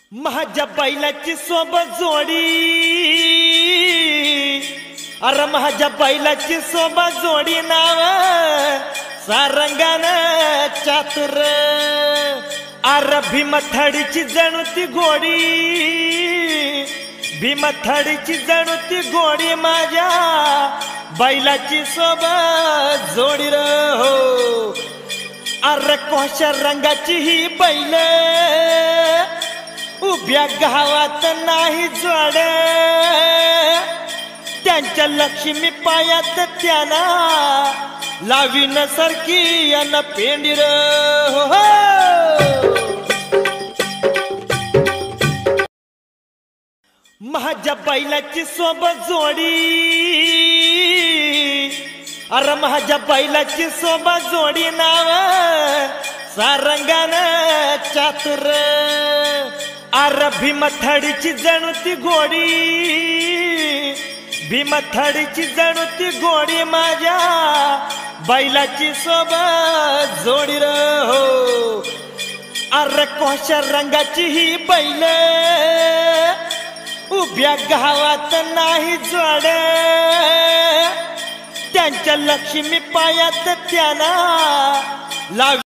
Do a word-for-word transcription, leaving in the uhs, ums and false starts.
माझ्या बैलाची सोबत जोडी, अरे माझ्या बैलाची सोबत जोडी नाव सारंगान चातुर, अरे भीमथडीची जणू ती गोडी, भीमथडीची जणू ती गोडी माझ्या बैलाची सोबत जोडी र हो। अरे कोशा रंगाची ही बैल उभ्या गावात नाही जोड, त्यांच्या लक्ष्मी पायात त्यांना लावीन सरकी अन पेंडीर हो। माझ्या बैलाची सोबत जोडी, अरे माझ्या बैलाची सोबत जोडी नाव सारंगान चातुर, अरे भीमथडीची जणू ती गोडी, भीमथडीची जणू ती गोडी माझ्या बैलाची सोबत जोडी र हो। अरे कोशा रंगाची ही बैल उभ्या गावात नाही जोड, त्यांच्या लक्ष्मी पायात त्यांना लाव